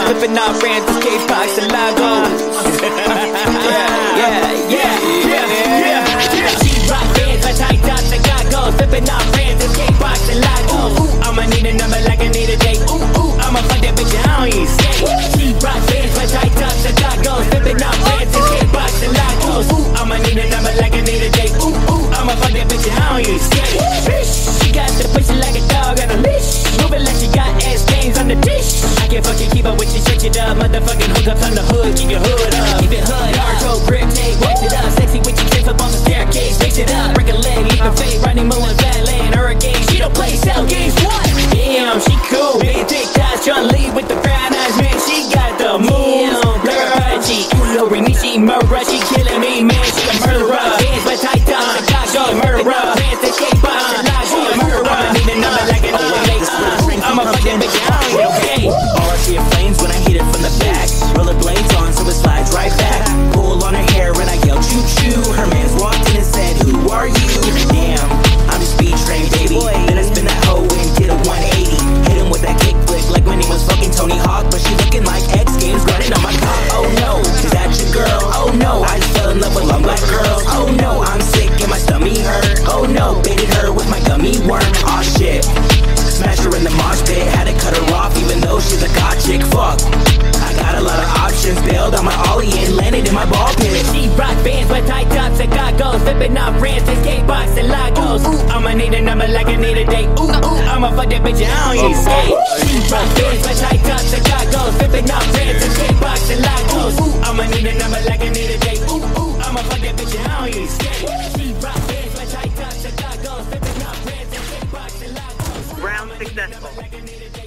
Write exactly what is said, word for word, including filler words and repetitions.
flipping off brands, K-Pox and Lagos. Yeah, yeah, yeah, yeah, yeah. She rock bands, my tight tops and goggles, flipping off brands, K-Pox and Lagos. Ooh, I'ma need a number like I need a date. Ooh, ooh, I'ma fuck that bitch, I don't even skate. She rock bands, my tight tops and goggles, flipping off brands, K-Pox and Lagos. Ooh, I'ma need a number like I need a date. Ooh, ooh, I'ma fuck that bitch, I don't even skate. She got the pussy like a dog on a leash, moving like she got ass games on the dish. I can't fucking keep up with you, shake it up, motherfucking hook up on the hood, keep your hood up, keep it hood, hard grip tape, wax it up, sexy with you, trip up on the staircase, fix it up, break a leg, leap a fade, riding moon, valet, and hurricane. She don't play cell games, what? Damn, she cool, big thick thighs, tryna lead with the brown eyes, man, she got the moves. Like a Apache, Ulo, Rinichi, Murra, she killing me, man, she a murderer. Dance with tight tops, I got she a murderer. Dance to K-Pox, she a murderer. I'ma need a number like I need a date. I'ma fuck that bitch, I don't even okay. All I see are flames when I hit it from the back. Roller blades on so it slides right back. Pull on her hair and I yell choo choo. Her man's walked in and said, who are you? Damn, I'm just speed train, baby. Then I spin that hoe and did a one eighty. Hit him with that kick flick like my name was fucking Tony Hawk. But she looking like X Games running on my cock. Oh no, is that your girl? Oh no, I just fell in love with long black girls. Oh no, I'm sick and my stomach hurt. Oh no, baited her with my gummy worm. Aw shit, smash her in the mosh pit. Had to cut her off even though she's a god chick. Fuck, I got a lot of options. Bailed on my ollie and landed in my ball pit. She rock bands with tight tops and goggles, flipping off brands, K-Pox and Lagos. Ooh, ooh, I'ma need a number like I need a date. Ooh, ooh, I'ma fuck that bitch, I don't even skate. She rock bands with tight tops and goggles, flipping off brands, K-Pox and Lagos. Ooh, I'ma need a number like I need a date. Ooh, ooh, I'ma fuck that bitch, I don't even skate. She rock bands with tight tops and goggles, flipping off brands, K-Pox and Lagos. Round successful.